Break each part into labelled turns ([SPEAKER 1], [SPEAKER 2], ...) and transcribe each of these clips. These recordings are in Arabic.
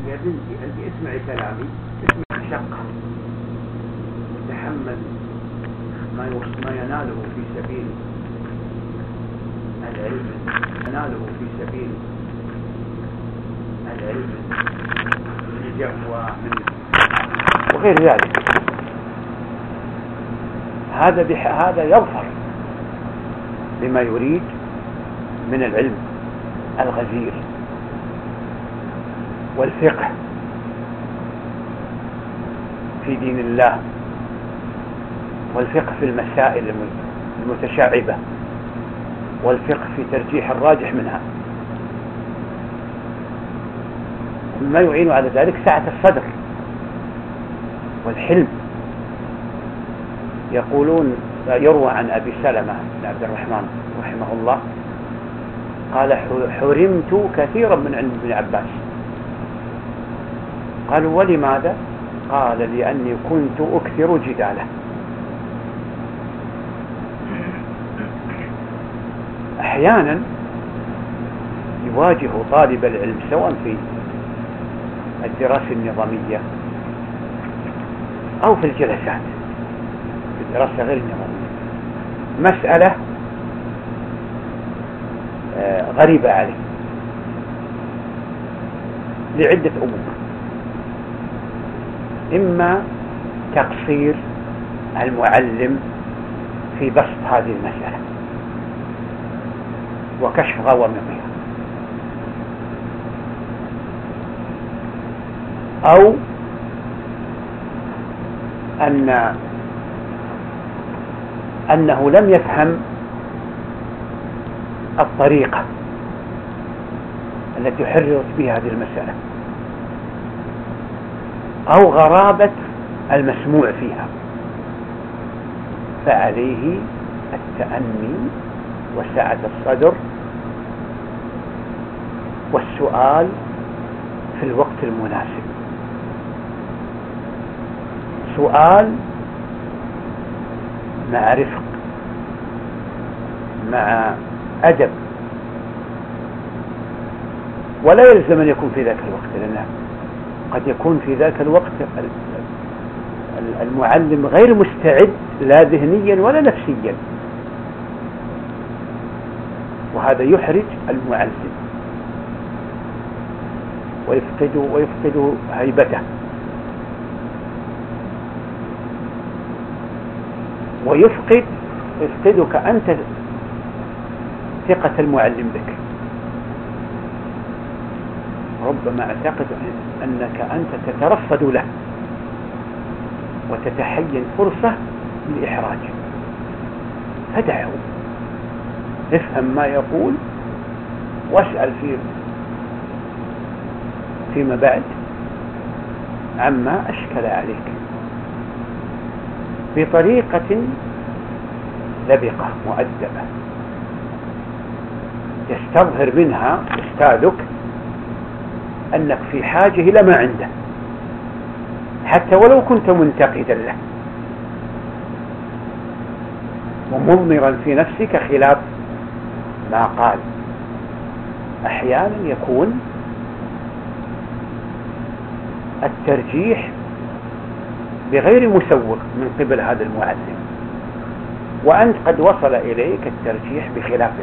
[SPEAKER 1] يا بنتي أنت اسمعي كلامي، اسمعي شقة، تحمل ما يناله في سبيل العلم، يناله في سبيل العلم من جهوة من وغير ذلك. هذا يظفر بما يريد من العلم الغزير والفقه في دين الله، والفقه في المسائل المتشعبة، والفقه في ترجيح الراجح منها. مما يعين على ذلك سعة الصدر والحلم. يروى عن أبي سلمة بن عبد الرحمن رحمه الله قال: حرمت كثيرا من علم ابن عباس. قالوا: ولماذا؟ قال: لأني كنت أكثر جداله. أحيانا يواجه طالب العلم سواء في الدراسة النظامية أو في الجلسات في الدراسة غير النظامية مسألة غريبة عليه لعدة أمور: إما تقصير المعلم في بسط هذه المسألة وكشف غوامضها، أو أنه لم يفهم الطريقة التي حررت بها هذه المسألة، أو غرابة المسموع فيها، فعليه التأني وسعة الصدر والسؤال في الوقت المناسب، سؤال مع رفق مع أدب، ولا يلزم أن يكون في ذاك الوقت، لأنه قد يكون في ذاك الوقت المعلم غير مستعد لا ذهنيا ولا نفسيا، وهذا يحرج المعلم ويفقد هيبته، ويفقدك أنت ثقة المعلم بك. ربما اعتقد أنك أنت تترصد له وتتحين فرصة لإحراجه، فدعه، افهم ما يقول واسأل فيما بعد عما أشكل عليك بطريقة لبقة مؤدبة يستظهر منها أستاذك أنك في حاجة إلى ما عنده، حتى ولو كنت منتقدا له ومضمرا في نفسك خلاف ما قال. أحيانا يكون الترجيح بغير مسوغ من قبل هذا المعلم، وأنت قد وصل إليك الترجيح بخلافه.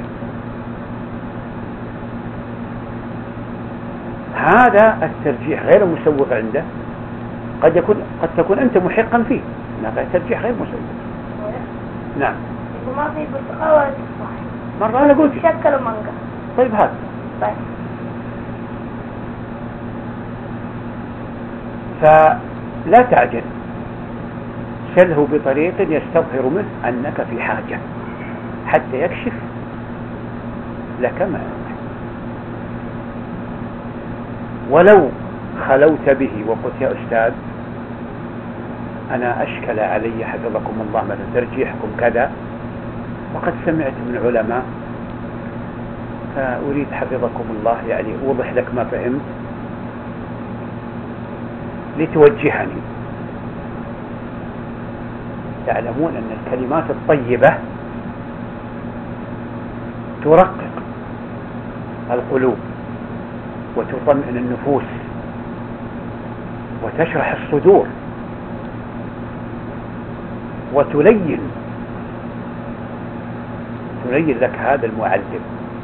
[SPEAKER 1] هذا الترجيح غير مسوغ عنده قد تكون أنت محقا فيه، هذا ترجيح غير مسوغ. نعم.
[SPEAKER 2] ما في برتقال ولا تفاح.
[SPEAKER 1] مرة أنا قلت
[SPEAKER 2] شكل ومانجا.
[SPEAKER 1] طيب هذا.
[SPEAKER 2] بس.
[SPEAKER 1] فلا تعجل، سله بطريق يستظهر منه أنك في حاجة حتى يكشف لك ما أنت. ولو خلوت به وقلت: يا أستاذ أنا أشكل علي حفظكم الله مثلا ترجيحكم كذا، وقد سمعت من علماء، فأريد حفظكم الله يعني أوضح لك ما فهمت لتوجهني. تعلمون أن الكلمات الطيبة ترقق القلوب وتطمئن النفوس وتشرح الصدور وتلين لك هذا المعلم.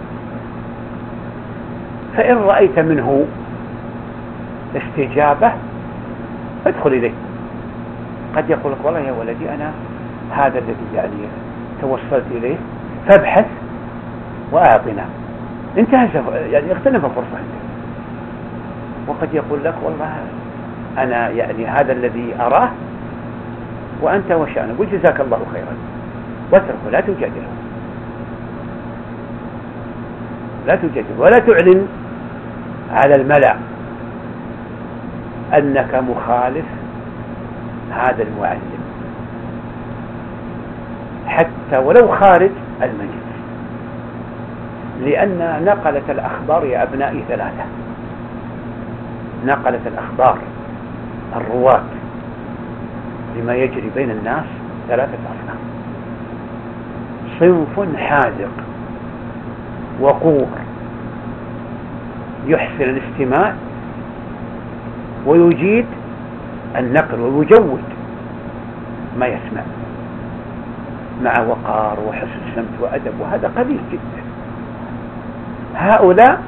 [SPEAKER 1] فإن رأيت منه استجابة ادخل إليه. قد يقول لك والله يا ولدي أنا هذا الذي يعني توصلت إليه فابحث وأعطنا، انتهز يعني اغتنم الفرصة عندك. وقد يقول لك والله أنا يعني هذا الذي أراه وأنت وشأنه، قل جزاك الله خيرا واتركه، لا تجادله، لا تجادله، ولا تعلن على الملأ أنك مخالف هذا المعلم حتى ولو خارج المجلس، لأن نقلة الأخبار يا أبنائي ثلاثة. نقلة الأخبار الرواة لما يجري بين الناس ثلاثة أصناف: صنف حاذق وقور يحسن الاستماع ويجيد النقل ويجود ما يسمع مع وقار وحسن سمت وأدب، وهذا قليل جدا. هؤلاء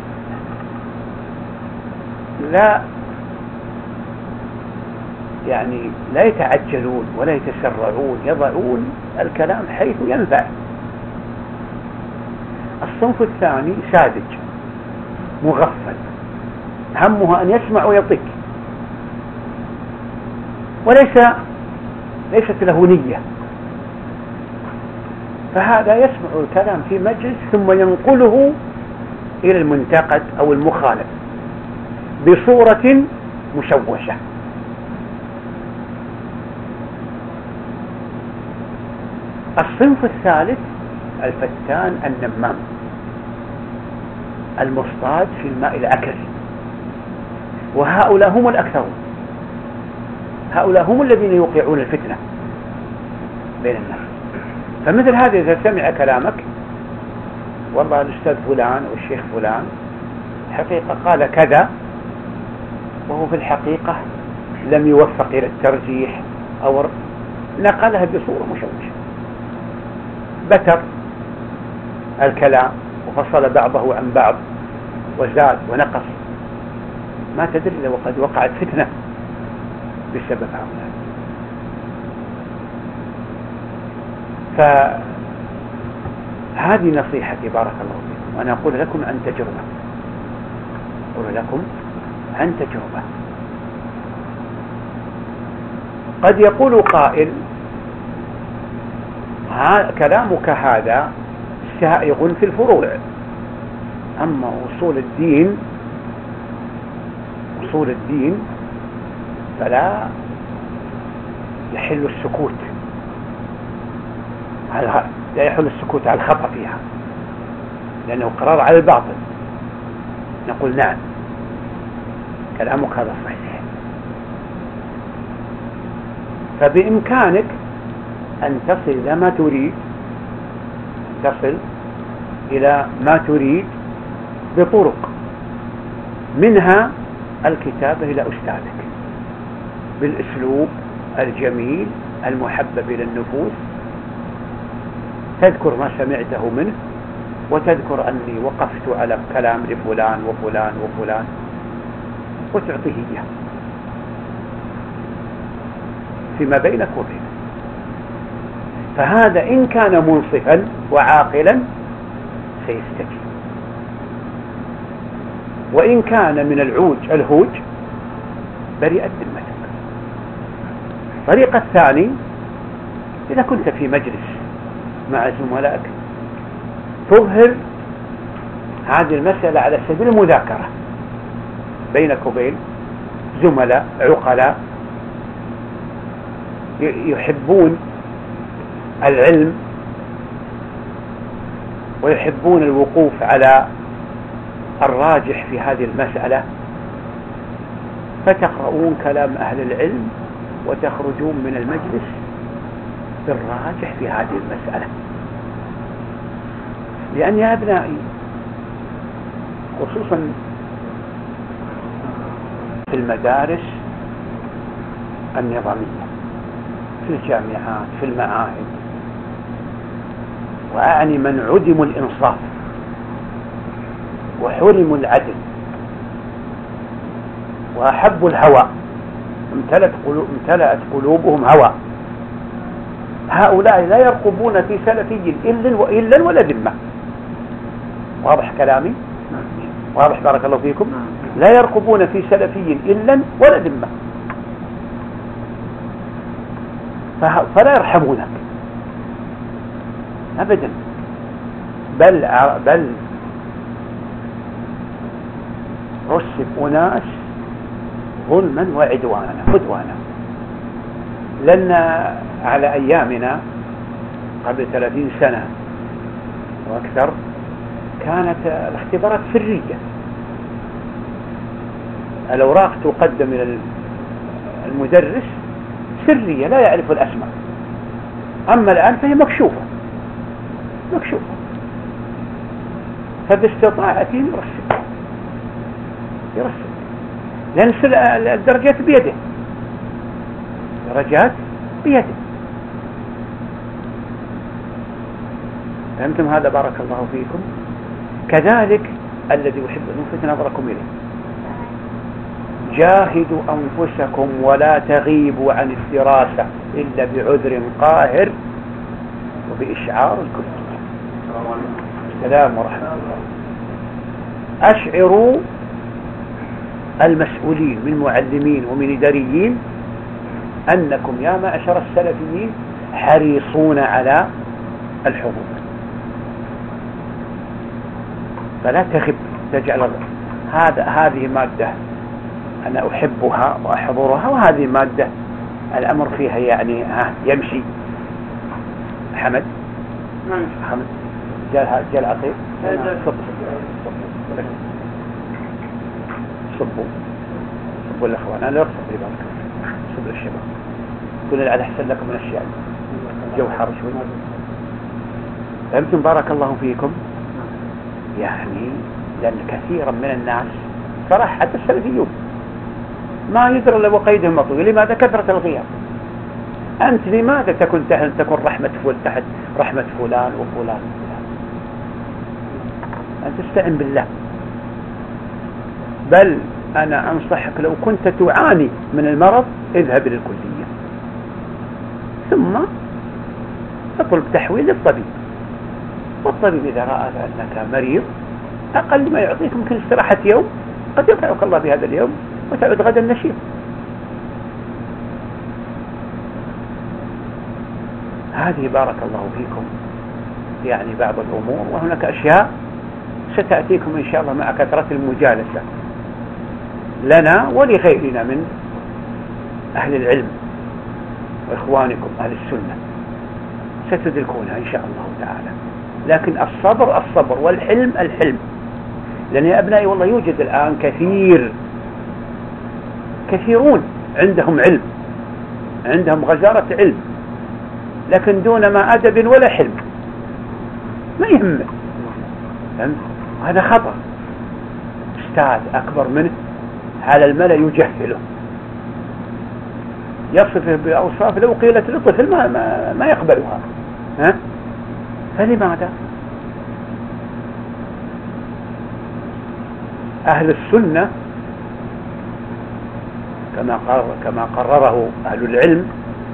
[SPEAKER 1] لا يتعجلون ولا يتسرعون، يضعون الكلام حيث ينفع. الصنف الثاني ساذج مغفل، همه أن يسمع ويطق، ليست له نية، فهذا يسمع الكلام في مجلس ثم ينقله إلى المنتقد أو المخالف بصورة مشوشة. الصنف الثالث الفتان النمام المصطاد في الماء العكر، وهؤلاء هم الأكثرون، هؤلاء هم الذين يوقعون الفتنة بين الناس. فمثل هذا إذا سمع كلامك والله الأستاذ فلان أو الشيخ فلان حقيقة قال كذا، وهو في الحقيقة لم يوفق إلى الترجيح أو نقلها بصورة مشوشة، بتر الكلام وفصل بعضه عن بعض وزاد ونقص، ما تدري لو قد وقعت فتنة بسبب هؤلاء. فهذه نصيحتي بارك الله فيكم، وأنا أقول لكم عن تجربة، قد يقول قائل كلامك هذا سائغ في الفروع، أما أصول الدين فلا يحل السكوت على الخطأ فيها، لأنه قرار على الباطل. نقول نعم كلامك هذا صحيح، فبإمكانك أن تصل إلى ما تريد بطرق، منها الكتابة إلى أستاذك بالأسلوب الجميل المحبب إلى النفوس، تذكر ما سمعته منه وتذكر أني وقفت على كلام لفلان وفلان وفلان وتعطيه إياه فيما بينك وبينه. فهذا إن كان منصفا وعاقلا سيستجيب، وإن كان من الهوج برئت ذمتك. الطريقة الثاني، إذا كنت في مجلس مع زملائك تظهر هذه المسألة على سبيل المذاكرة بينك وبين زملاء عقلاء يحبون العلم ويحبون الوقوف على الراجح في هذه المسألة، فتقرؤون كلام أهل العلم وتخرجون من المجلس بالراجح في هذه المسألة. لأن يا أبنائي خصوصا في المدارس النظامية في الجامعات في المعاهد، وأعني من عدموا الإنصاف وحرموا العدل وأحبوا الهوى، امتلأت قلوبهم هوى. هؤلاء لا يرقبون في سلفي إلا ولا ذمة. واضح كلامي؟ واضح بارك الله فيكم؟ لا يرقبون في سلفي إلا ولا ذمة، فلا يرحمونك أبدا، بل رسب أناس ظلما وعدوانا. لأن على أيامنا قبل 30 سنة وأكثر كانت الاختبارات سرية، الأوراق تقدم إلى المدرس سرية لا يعرف الأسماء. أما الآن فهي مكشوفة، فباستطاعته يرسل، لأن الدرجات بيده، فهمتم هذا بارك الله فيكم؟ كذلك الذي يحب أن يلفت نظركم إليه، جاهدوا أنفسكم ولا تغيبوا عن الدراسة إلا بعذر قاهر وبإشعار الكتب. السلام ورحمة الله. أشعروا المسؤولين من معلمين ومن إداريين أنكم يا معشر السلفيين حريصون على الحضور، فلا تغب، تجعل هذه مادة أنا أحبها وأحضرها، وهذه مادة الأمر فيها يعني يمشي. حمد جال عطيب صبوا الأخوان، أنا لا أقصد بذلك، صبوا الشباب، كل على أحسن لكم من الشعب، جو حر شوي. فهمتم بارك الله فيكم؟ يعني لأن كثيرا من الناس صراحة حتى السلفيون ما يدري إلا وقيدهم مطوي. لماذا؟ كثرة الغياب. أنت لماذا تكون تحت رحمة فلان وفلان؟ أنت تستعن بالله. بل أنا أنصحك لو كنت تعاني من المرض اذهب للكلية ثم اطلب تحويل للطبيب، والطبيب إذا رأى أنك مريض أقل ما يعطيك ممكن استراحة يوم، قد ينفعك الله بهذا اليوم وتعود غدا نشيط. هذه بارك الله فيكم يعني بعض الأمور، وهناك أشياء ستأتيكم إن شاء الله مع كثرة المجالسة لنا ولغيرنا من أهل العلم وإخوانكم أهل السنة، ستدركونها إن شاء الله تعالى. لكن الصبر والحلم الحلم، لأن يا أبنائي والله يوجد الآن كثيرون عندهم علم، عندهم غزارة علم، لكن دون ما أدب ولا حلم، ما يهمه. هذا خطأ. أستاذ أكبر منه على الملأ يجهله، يصفه بأوصاف لو قيلت للطفل ما يقبلها. فلماذا؟ أهل السنة كما قرره أهل العلم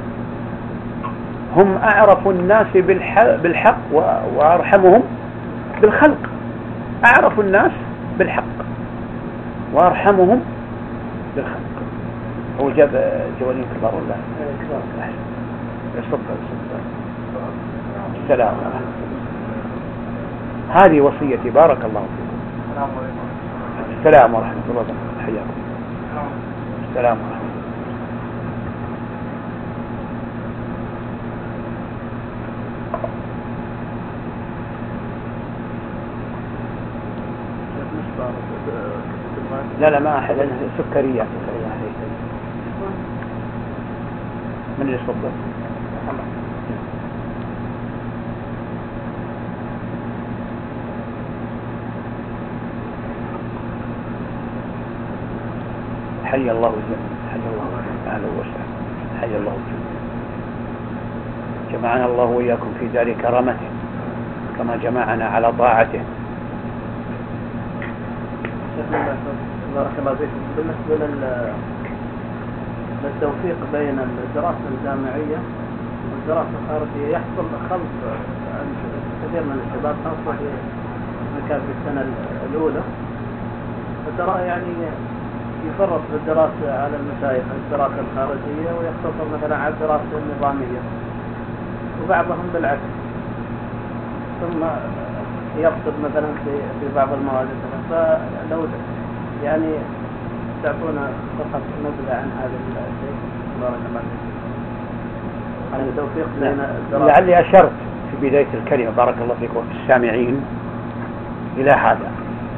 [SPEAKER 1] هم أعرف الناس بالحق وأرحمهم بالخلق. أعرف الناس بالحق وأرحمهم بالخلق. هو جاب جوالين كبار ولا يصدق؟ السلام. هذه وصيتي بارك الله فيكم. السلام ورحمة الله وبركاته. حياكم. السلام ورحمة الله. لا ما أحد، سكريات. من اللي يصدق؟ حي الله الجنة، حي الله، أهلا وسهلا. حيا الله وجوده. جمعنا الله وإياكم في دار كرامته كما جمعنا على طاعته.
[SPEAKER 3] بارك الله فيكم. بالنسبة للتوفيق بين الدراسة الجامعية والدراسة الخارجية يحصل خلط عند كثير من الشباب، خاصة في كان في السنة الأولى يعني يفرط في الدراسة على المشايخ الدراسة الخارجية ويقتصر مثلا على الدراسة النظامية، وبعضهم بالعكس ثم يفقد مثلا في بعض المواد. فلو يعني تعطونا فقط نبذة عن هذا الشيء بارك الله فيكم، عن التوفيق بين الدراسة.
[SPEAKER 1] لعلي أشرت في بداية الكلمة بارك الله فيكم وفي السامعين إلى هذا،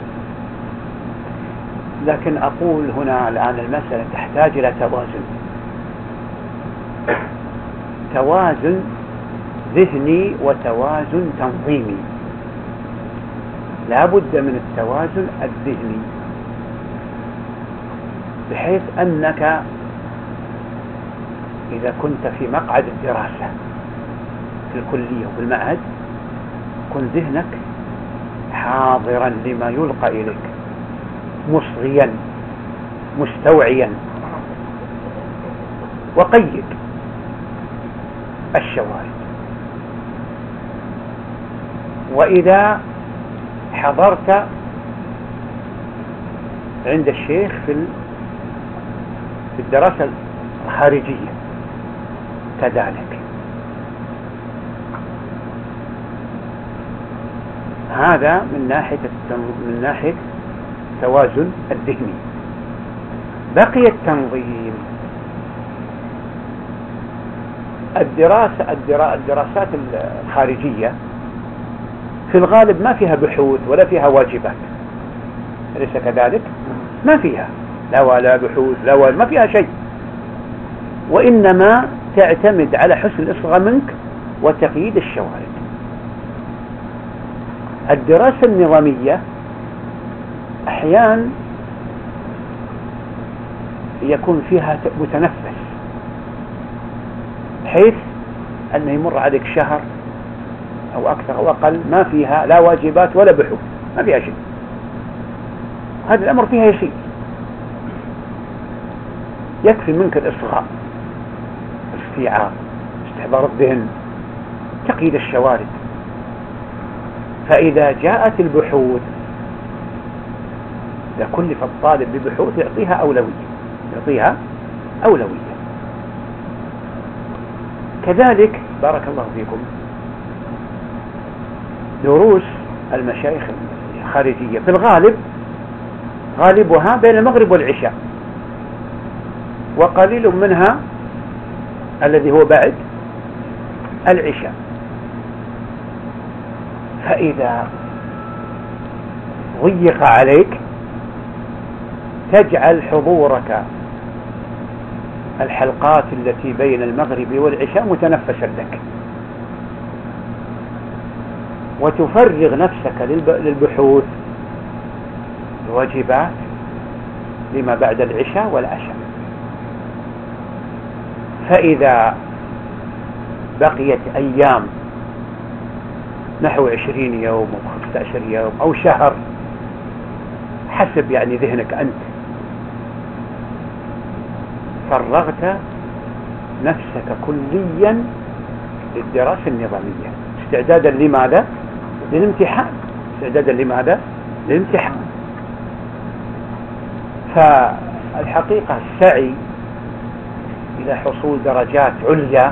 [SPEAKER 1] لكن أقول هنا الآن المسألة تحتاج إلى توازن ذهني وتوازن تنظيمي. لا بد من التوازن الذهني بحيث أنك إذا كنت في مقعد الدراسة في الكلية وفي المعهد كن ذهنك حاضرا لما يلقى إليك، مصغيا مستوعيا، وقيد الشواهد. وإذا حضرت عند الشيخ في الدراسة الخارجية كذلك، هذا من ناحية توازن الذهني. بقي التنظيم. الدراسات الخارجية في الغالب ما فيها بحوث ولا فيها واجبات، أليس كذلك؟ ما فيها لا بحوث ما فيها شيء، وإنما تعتمد على حسن الإصغاء منك وتقييد الشواهد. الدراسة النظامية أحيانا يكون فيها متنفس، حيث أنه يمر عليك شهر أو أكثر أو أقل ما فيها لا واجبات ولا بحوث، ما فيها شيء. هذا الأمر فيها يسير، يكفي منك الإصغاء، استيعاب، استحضار الذهن، تقييد الشوارد. فإذا جاءت البحوث لكلف الطالب ببحوث يعطيها أولوية. كذلك بارك الله فيكم دروس المشايخ الخارجية في الغالب غالبها بين المغرب والعشاء، وقليل منها الذي هو بعد العشاء. فإذا ضيق عليك تجعل حضورك الحلقات التي بين المغرب والعشاء متنفسا لك، وتفرغ نفسك للبحوث الواجبات لما بعد العشاء والعشاء. فإذا بقيت أيام نحو 20 يوم أو 15 يوم أو شهر حسب يعني ذهنك أنت، فرغت نفسك كليا للدراسة النظامية استعدادا لماذا؟ للامتحان. فالحقيقة السعي إلى حصول درجات عليا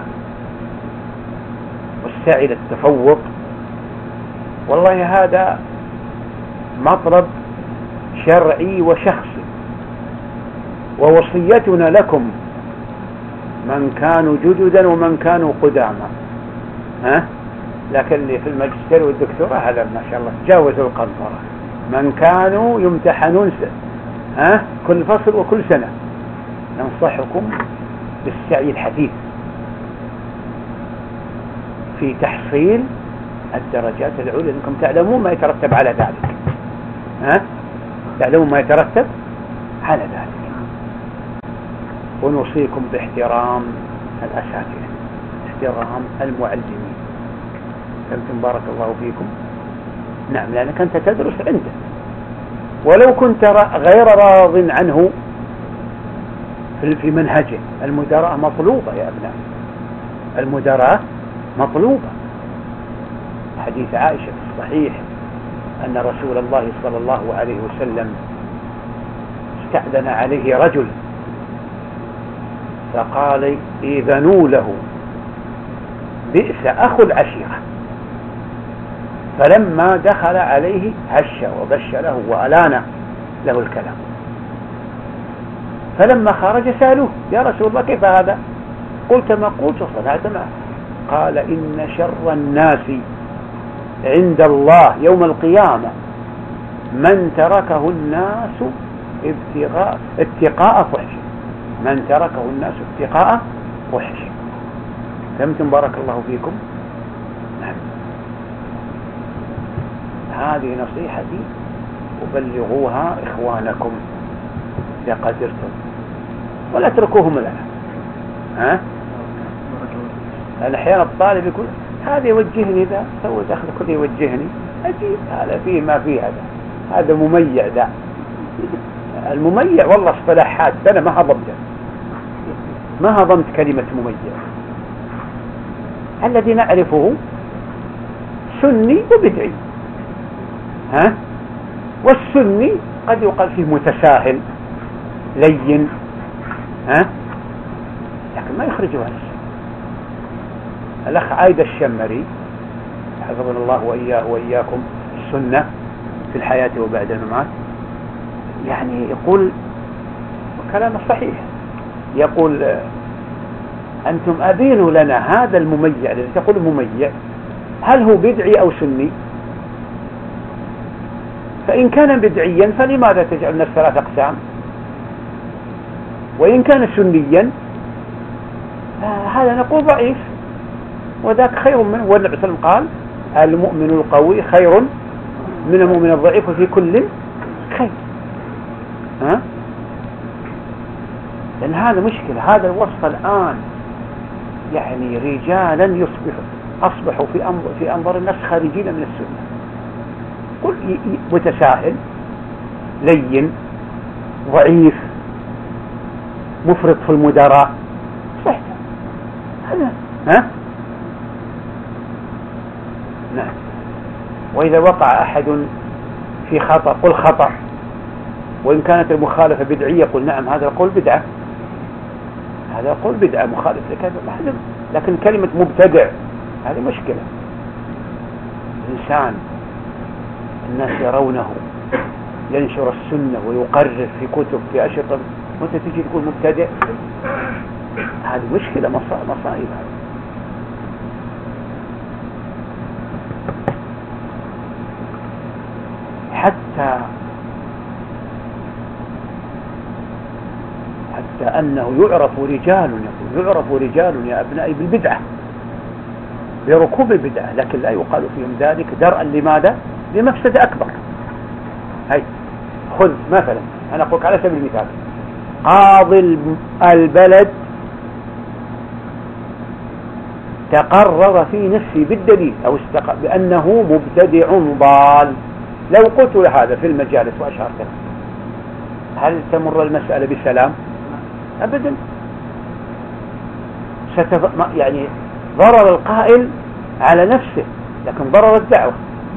[SPEAKER 1] والسعي للتفوق والله هذا مطلب شرعي وشخصي، ووصيتنا لكم من كانوا جددا ومن كانوا قداما، لكن اللي في الماجستير والدكتوراه هذا ما شاء الله تجاوزوا القنطرة، من كانوا يمتحنون كل فصل وكل سنة. ننصحكم بالسعي الحثيث في تحصيل الدرجات العليا، انكم تعلمون ما يترتب على ذلك، تعلمون ما يترتب على ذلك. ونوصيكم باحترام الأساتذة، احترام المعلمين. فهمتم؟ بارك الله فيكم. نعم، لأنك أنت تدرس عنده، ولو كنت غير راض عنه في منهجه. المداراة مطلوبة يا أبناء، المداراة مطلوبة. حديث عائشة في الصحيح أن رسول الله صلى الله عليه وسلم استأذن عليه رجل فقال إذنوا له، بئس أخو العشيرة. فلما دخل عليه هش وبش له وألان له الكلام. فلما خرج سألوه يا رسول الله كيف هذا؟ قلت ما قلت وصنعت معه. قال إن شر الناس عند الله يوم القيامة من تركه الناس اتقاء فحش، من تركه الناس اتقاء فحش. فهمتم؟ بارك الله فيكم. نعم، هذه نصيحتي، وبلغوها إخوانكم إذا قدرتم، ولا تركوهم لنا. أحيانا الطالب يقول هذا يوجهني، ذا سوى دخل كل يوجهني، أجيب هذا فيه ما فيه، هذا مميع. ذا المميع والله اصطلاحات أنا ما هضمت كلمة مميع. الذي نعرفه سني وبدعي، والسني قد يقال فيه متساهل لين، لكن ما يخرجه عن السنة. الأخ عايد الشمري حفظنا الله وإياكم السنة في الحياة وبعد الممات، يعني يقول كلام صحيح، يقول أنتم أبينوا لنا هذا المميع الذي تقول مميع هل هو بدعي أو سني؟ فإن كان بدعيا فلماذا تجعل الناس 3 أقسام؟ وإن كان سنيا هذا نقول ضعيف وذاك خير منه. والنبي صلى الله عليه وسلم قال المؤمن القوي خير من المؤمن الضعيف وفي كل خير. لأن هذا مشكلة. هذا الوصف الآن يعني رجالا أصبحوا في أنظار الناس خارجين من السنة. قل متساهل لين ضعيف مفرط في المدراء، صح هذا نعم. وإذا وقع أحد في خطأ قل خطأ، وإن كانت المخالفة بدعية قل نعم هذا القول بدعة، هذا القول بدعة مخالف لكذا محزم. لكن كلمة مبتدع هذه مشكلة. إنسان الناس يرونه ينشر السنة ويقرر في كتب في أشرطة، وأنت تجي تقول مبتدع، هذه مشكلة مصائب. حتى أنه يعرف رجال يا أبنائي بالبدعة، بركوب البدعة، لكن لا يقال فيهم ذلك درءا لماذا؟ لمفسدة أكبر. هاي خذ مثلا، أنا أقولك على سبيل المثال، قاضي البلد تقرر في نفسه بالدليل أو بأنه مبتدع ضال، لو قلت هذا في المجالس وأشهرت له، هل تمر المسألة بسلام؟ أبدا. يعني ضرر القائل على نفسه، لكن ضرر الدعوة.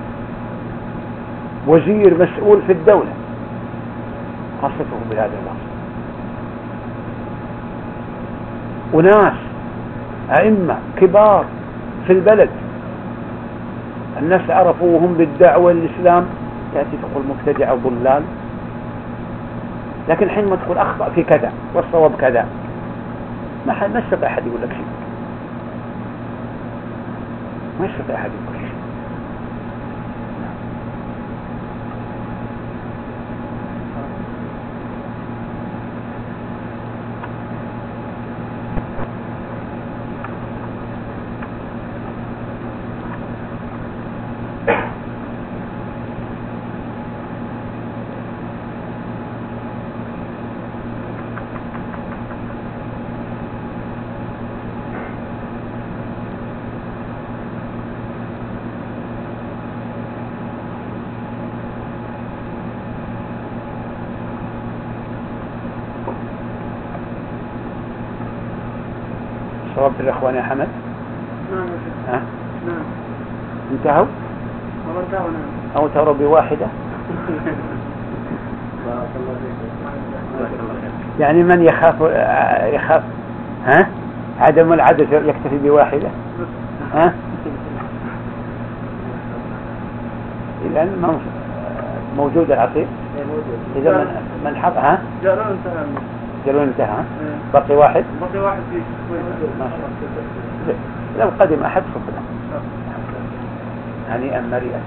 [SPEAKER 1] وزير مسؤول في الدولة خاصته بهذا الوصف، وناس أئمة كبار في البلد الناس عرفوهم بالدعوة للإسلام، تأتي تقول مبتدع ضلال. لكن حينما تقول أخطأ في كذا والصواب كذا، ما يستطيع أحد يقول لك شيء، ما يستطيع أحد يقول شيء. صوبت الإخوان يا حمد؟
[SPEAKER 3] نعم.
[SPEAKER 1] ها؟
[SPEAKER 3] نعم.
[SPEAKER 1] انتهوا؟
[SPEAKER 3] والله انتهوا نعم.
[SPEAKER 1] أو تروا بواحدة؟
[SPEAKER 3] بارك الله فيك.
[SPEAKER 1] يعني من يخاف ها؟ عدم العدد يكتفي بواحدة؟ ها؟ إذن موجود العصير؟ إذا من حط ها؟ جلون انتهى. بقي واحد؟
[SPEAKER 3] بقي واحد فيه.
[SPEAKER 1] ما شاء الله. لو قدم أحد صفنا هنيئا مريئا.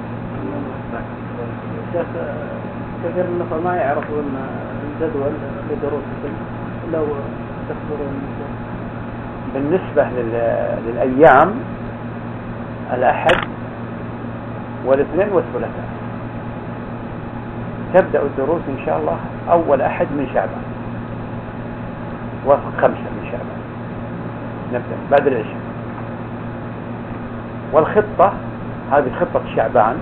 [SPEAKER 3] شيخ كثير من الناس ما يعرفون الجدول لدروسهم لو تخبرون.
[SPEAKER 1] بالنسبة للأيام الأحد والاثنين والثلاثاء تبدأ الدروس إن شاء الله أول أحد من شعبان وفق 5 من شعبان نبدأ بعد العشاء. والخطة هذه خطة شعبان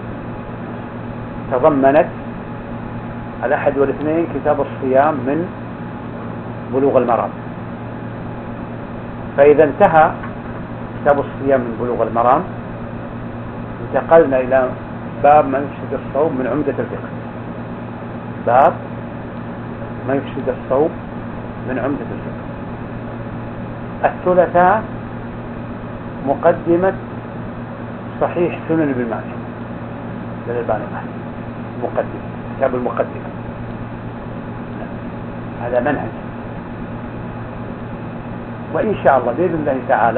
[SPEAKER 1] تضمنت الأحد والاثنين كتاب الصيام من بلوغ المرام. فإذا انتهى كتاب الصيام من بلوغ المرام انتقلنا إلى باب ما يفسد الصوم من عمدة الفقه. باب ما يفسد الصوم من عمدة الفقه. الثلاثاء مقدمة صحيح سنن ابن ماجه للألباني مقدمة كتاب المقدمة. هذا منهج. وإن شاء الله بإذن الله تعالى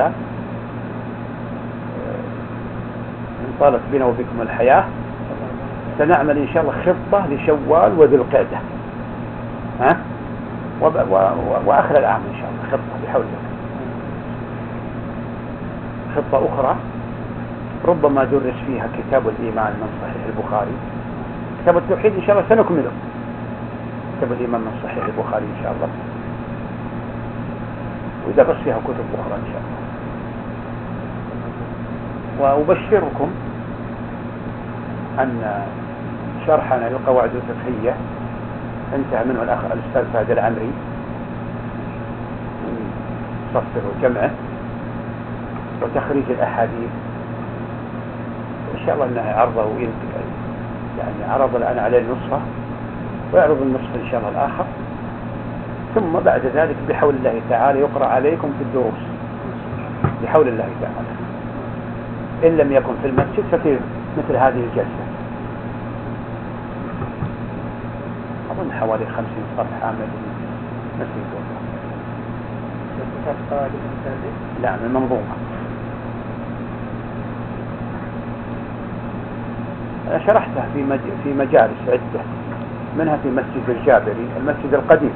[SPEAKER 1] إن طالت بنا وبكم الحياة سنعمل إن شاء الله خطة لشوال وذي القعدة ها؟ وآخر العام إن شاء الله خطة بحول الله. خطة أخرى ربما درس فيها كتاب الإيمان من صحيح البخاري. كتاب التوحيد إن شاء الله سنكمله. كتاب الإيمان من صحيح البخاري إن شاء الله ويدرس فيها كتب أخرى إن شاء الله. وأبشركم أن شرحنا للقواعد الفقهية انتهى منه الأخ الأستاذ فهد العمري من صفه وجمعه وتخريج الأحاديث. إن شاء الله أنه عرضه يعني عرض الآن عليه النصف ويعرض النصف إن شاء الله الآخر. ثم بعد ذلك بحول الله تعالى يقرأ عليكم في الدروس بحول الله تعالى. إن لم يكن في المسجد ففي مثل هذه الجلسة أظن حوالي 50 صفحة من مسجد لا من منظومة. أنا شرحتها في مجالس عدة منها في مسجد الجابري المسجد القديم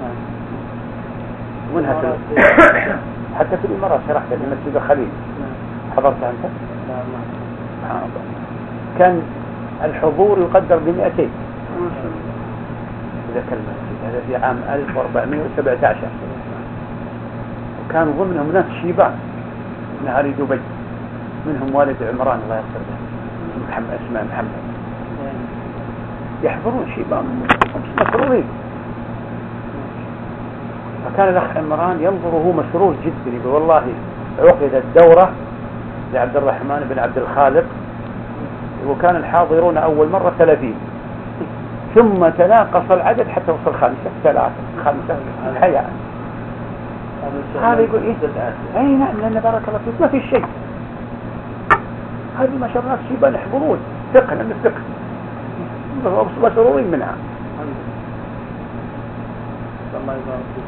[SPEAKER 1] ومنها حتى في الإمارات شرحتها في مسجد الخليل. حضرتها أنت؟ سبحان الله. كان الحضور يقدر ب200 إذا كان المسجد هذا في عام 1417 وكان ضمنهم ناس شيبان من أهل دبي منهم والد عمران الله يغفر له اسمه محمد يحضرون شيبان مسرورين. فكان الأخ عمران ينظر وهو مسرور جدا يقول والله عقدت دورة لعبد الرحمن بن عبد الخالق وكان الحاضرون أول مرة 30 ثم تناقص العدد حتى وصل 5 3 5 الحياة. هذا يقول إيه؟ أي نعم لأن بارك الله فيك ما في شيء. هذه ما شاء الله شيبان يحضرون فقه من الفقه مسرورين منها.
[SPEAKER 3] الله يبارك فيك.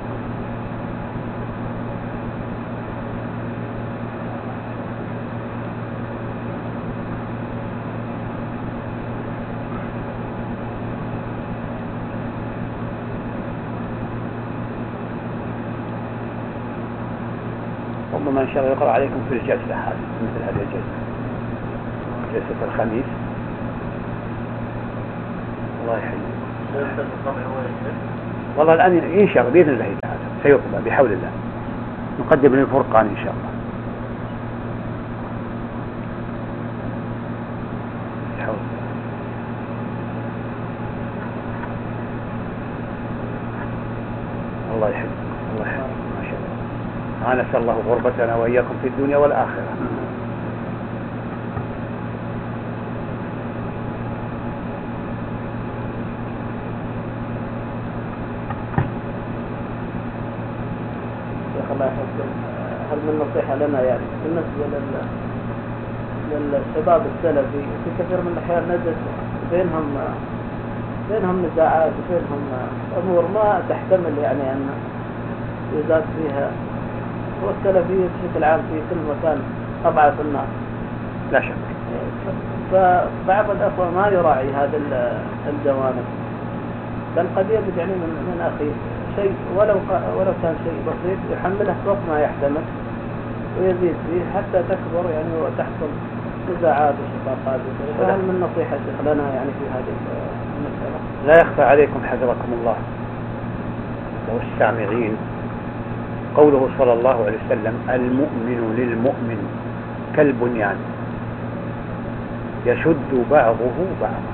[SPEAKER 1] ربما إن شاء الله يقرأ عليكم في الجلسة هذه مثل هذه الجلسة جلسة الخميس. الله يحييك. والله الآن إن شاء الله بإذن الله تعالى سيطبع بحول الله نقدم للفرقان إن شاء الله. بحول الله. الله يحييك. الله يحييك ما شاء الله. نسأل الله غربتنا وإياكم في الدنيا والآخرة.
[SPEAKER 3] شيخ الله يحفظك، هل من نصيحة لنا يعني بالنسبة للشباب السلفي في كثير من الأحيان نجد بينهم نزاعات وبينهم أمور ما تحتمل يعني أن يزاد فيها، والسلفية بشكل عام في كل مكان أضعف الناس
[SPEAKER 1] لا شك.
[SPEAKER 3] فبعض الأخوة ما يراعي هذا الجوانب، بل قد يجد يعني من أخيه شيء ولو كان شيء بسيط يحمله فوق ما يحتمل ويزيد فيه حتى تكبر يعني وتحصل نزاعات وشقاقات. فهل من نصيحة شيخ لنا يعني في هذه المسألة؟
[SPEAKER 1] لا يخفى عليكم حفظكم الله والسامعين قوله صلى الله عليه وسلم: المؤمن للمؤمن كالبنيان يشد بعضه بعضا.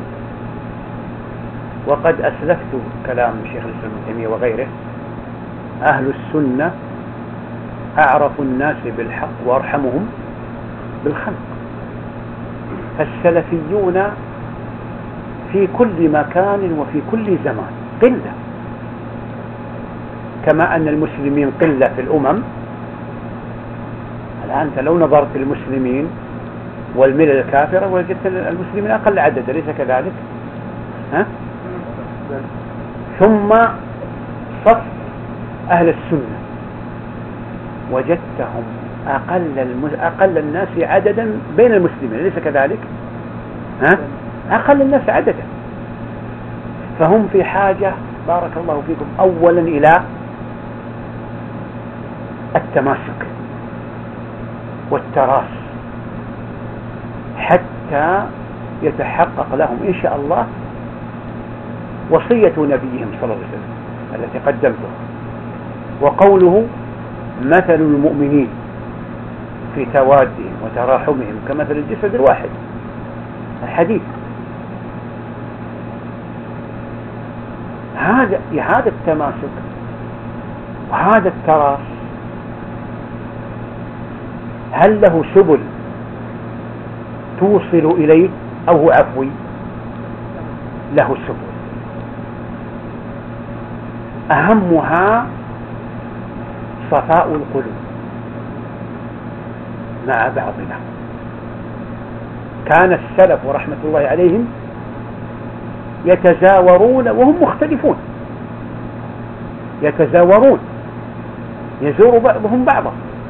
[SPEAKER 1] وقد أسلفت كلام شيخ الإسلام ابن تيمية وغيره: أهل السنة أعرف الناس بالحق وأرحمهم بالخلق. فالسلفيون في كل مكان وفي كل زمان قلة، كما أن المسلمين قلة في الأمم. الآن أنت لو نظرت المسلمين والملل الكافرة وجدت المسلمين أقل عدد، أليس كذلك؟ ثم صف أهل السنة وجدتهم أقل الناس عددا بين المسلمين، أليس كذلك؟ أقل الناس عددا. فهم في حاجة بارك الله فيكم أولا إلى التماسك والتراص حتى يتحقق لهم إن شاء الله وصية نبيهم صلى الله عليه وسلم التي قدمتها، وقوله: مثل المؤمنين في توادهم وتراحمهم كمثل الجسد الواحد، الحديث. هذا التماسك وهذا التراص هل له سبل توصل إليه أو هو عفوي؟ له سبل، أهمها صفاء القلوب مع بعضنا. كان السلف ورحمة الله عليهم يتزاورون وهم مختلفون، يتزاورون، يزور بعضهم بعضا،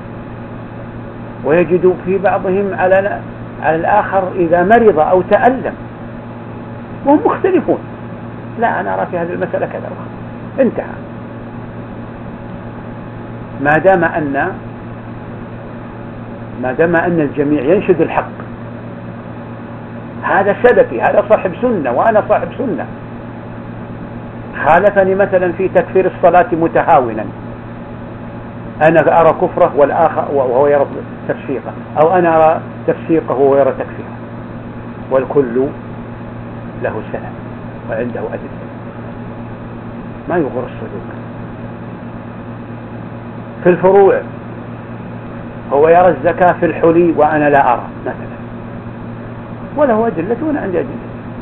[SPEAKER 1] ويجد في بعضهم على الآخر إذا مرض أو تألم وهم مختلفون. لا، أنا أرى في هذه المسألة كذا، انتهى. ما دام أن الجميع ينشد الحق، هذا سلفي، هذا صاحب سنة وأنا صاحب سنة، خالفني مثلا في تكفير الصلاة متهاونا، أنا أرى كفره والآخر وهو يرى تفسيقه، أو أنا أرى تفسيقه وهو يرى تكفيره، والكل له سنة وعنده أدلة، ما يغر الصدوق. في الفروع هو يرى الزكاة في الحلي وأنا لا أرى مثلا، وله أدلة وأنا عندي أدلة.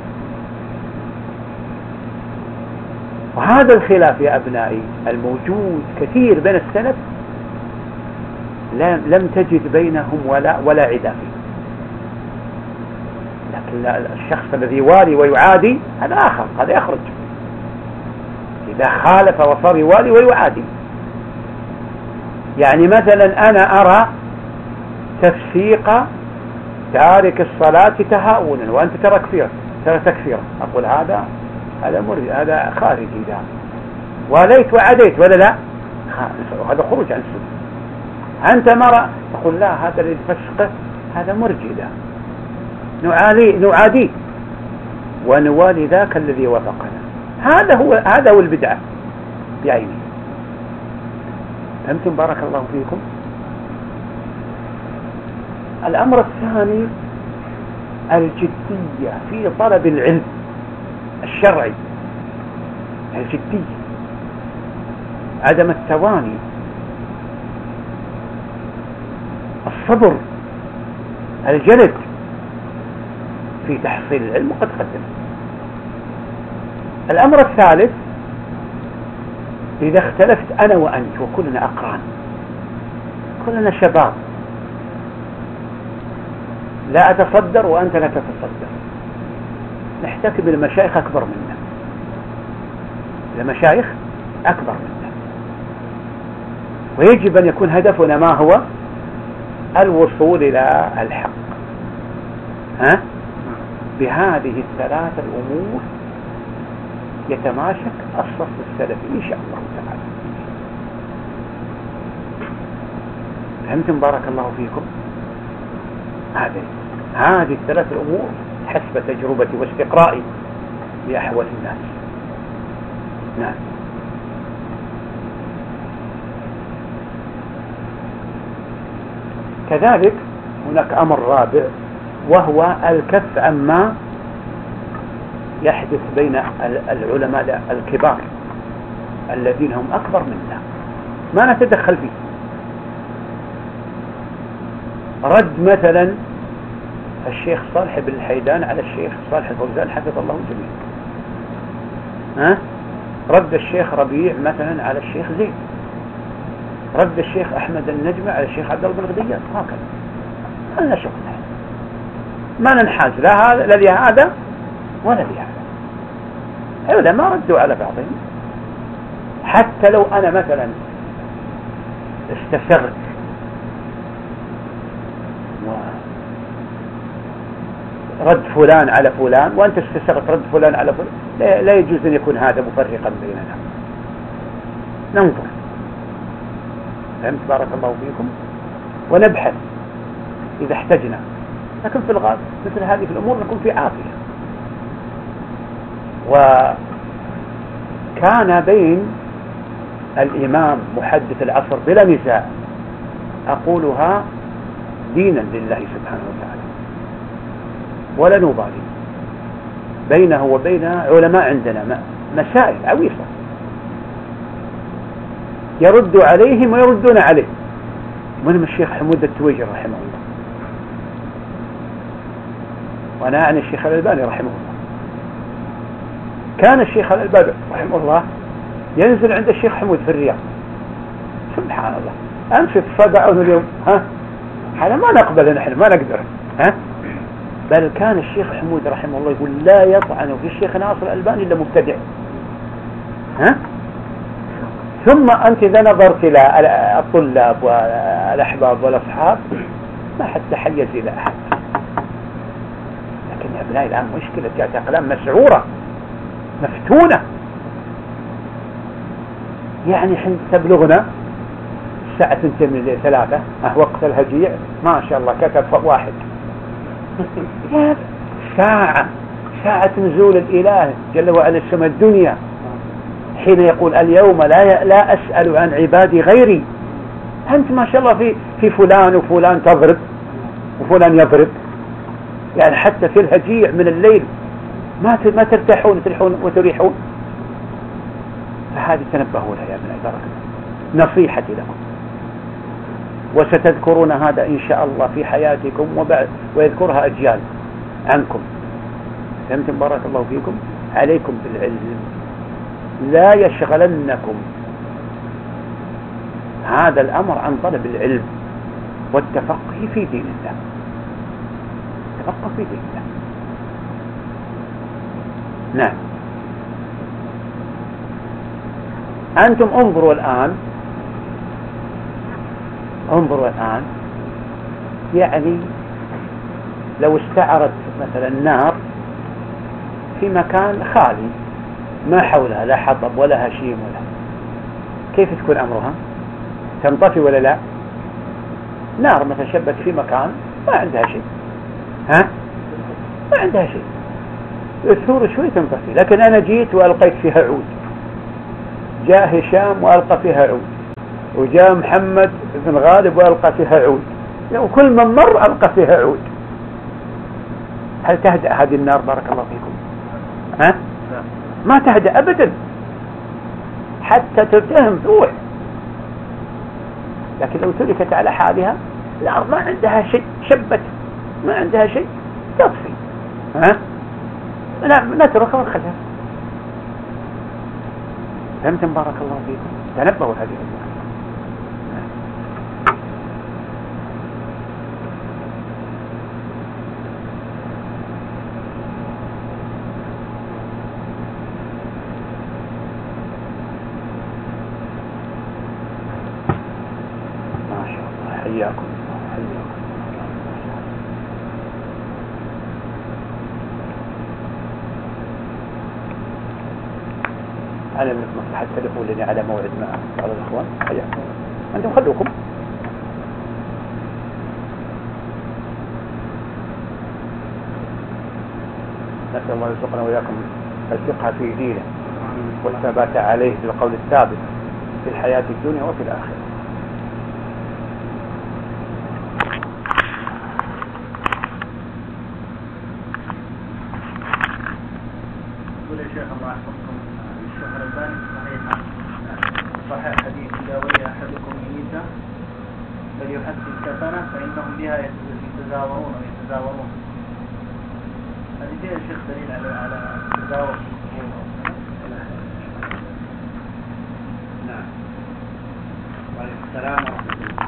[SPEAKER 1] وهذا الخلاف يا أبنائي الموجود كثير بين السلف لم تجد بينهم ولا عدا فيه. لكن الشخص الذي يوالي ويعادي هذا آخر، هذا يخرج إذا خالف وصار يوالي ويعادي. يعني مثلا أنا أرى تفسيق تارك الصلاة تهاونا وأنت ترى تكفيرا، أقول هذا مرجئ، هذا خارجي، ده وليت وعديت ولا لا، هذا خروج عن السنة. أنت مرة تقول لا، هذا اللي يفسقه هذا مرجئ، ده نعاديه ونوالي ذاك الذي وافقنا. هذا هو البدعة بعينه. فهمتم؟ بارك الله فيكم. الأمر الثاني الجدية في طلب العلم الشرعي، الجدية، عدم التواني الصبر، الجلد في تحصيل العلم وقد قدم. الأمر الثالث، إذا اختلفت أنا وأنت وكلنا أقران، كلنا شباب، لا أتصدر وأنت لا تتصدر، نحتك بالمشايخ أكبر منا، المشايخ أكبر منا، ويجب أن يكون هدفنا ما هو؟ الوصول إلى الحق. بهذه الثلاث الأمور يتماشك الصف السلفي إن شاء الله تعالى. فهمتم بارك الله فيكم؟ هذه الثلاث الأمور حسب تجربتي واستقرائي لأحوال الناس. نعم. كذلك هناك أمر رابع، وهو الكف عما يحدث بين العلماء الكبار الذين هم أكبر منا، ما نتدخل فيه. رد مثلا الشيخ صالح بن الحيدان على الشيخ صالح الفوزان حفظ الله جميعا، رد الشيخ ربيع مثلا على الشيخ زيد، رد الشيخ أحمد النجمة على الشيخ عبد الله بن غديان، هكذا. ما شغل، ما ننحاز لا لهذا ولا لهذا. هؤلاء ما ردوا على بعضهم. حتى لو أنا مثلا استسرت رد فلان على فلان وأنت استسرت رد فلان على فلان، لا يجوز أن يكون هذا مفرقا بيننا. ننظر. فهمت بارك الله فيكم؟ ونبحث إذا احتجنا، لكن في الغالب مثل هذه الأمور نكون في عافية. وكان بين الإمام محدث العصر بلا نزاع، أقولها دينا لله سبحانه وتعالى، ولا نبالي، بينه وبين علماء عندنا مسائل عويصة يرد عليهم ويردون عليه، منهم الشيخ حمود التويجري رحمه الله، وأنا أعني الشيخ الألباني رحمه الله. كان الشيخ الألباني رحمه الله ينزل عند الشيخ حمود في الرياض، سبحان الله، أمس تصدعون اليوم، هذا ما نقبل نحن، ما نقدر، بل كان الشيخ حمود رحمه الله يقول لا يطعن في الشيخ ناصر الألباني إلا مبتدع. ثم أنت إذا نظرت إلى الطلاب والأحباب والأصحاب ما حد تحيز إلى أحد. لكن يا أبنائي الآن مشكلة، جاءت أقلام مسعورة مفتونة، يعني حين تبلغنا الساعة 2 3 وقت الهجيع ما شاء الله كتب واحد ساعة نزول الإله جل وعلا السماء الدنيا، حين يقول اليوم لا أسأل عن عبادي غيري. أنت ما شاء الله في فلان وفلان تضرب وفلان يضرب، يعني حتى في الهجيع من الليل ما ترتاحون تلحون وتريحون. فهذه تنبهوا لها يا ابن بارك الله، نصيحتي لكم، وستذكرون هذا إن شاء الله في حياتكم ويذكرها أجيال عنكم. فهمتم بارك الله فيكم؟ عليكم بالعلم، لا يشغلنكم هذا الأمر عن طلب العلم والتفقه في دين الله، تفقه في دين الله. نعم. أنتم انظروا الآن، يعني لو استعرت مثلا النار في مكان خالي ما حولها لا حطب ولا هشيم ولا، كيف تكون أمرها؟ تنطفي ولا لا؟ نار مثلا شبت في مكان ما عندها شيء، ما عندها شيء، الثور شوي تنطفي. لكن أنا جيت وألقيت فيها عود، جاء هشام وألقى فيها عود، وجاء محمد بن غالب وألقى فيها عود، وكل من مر ألقى فيها عود. هل تهدأ هذه النار بارك الله فيكم؟ ما تهدأ أبدا حتى تلتهم تروح. لكن لو تركت على حالها الأرض ما عندها شيء، شبت ما عندها شيء، تطفي. ها؟ لا نتركها ونخليها. فهمتم؟ بارك الله فيكم، تنبهوا هذه الأمور. ما شاء الله، حياكم حياكم. أنا من مصلحة تلفون لي على موعد مع بعض الأخوان. حياكم أنتم، خلوكم. نسأل الله يرزقنا وإياكم الفقه في دينه والثبات عليه بالقول الثابت في الحياة الدنيا وفي الآخرة.
[SPEAKER 3] يقول يا شيخ الله يحفظكم، الشيخ الألباني صحيح حديث إذا ولي أحدكم ميتا فليحسن كفنه فإنهم بها يتزاورون. هذه فيها الشيخ دليل على التزاور.
[SPEAKER 1] نعم. وعليكم السلام ورحمة الله.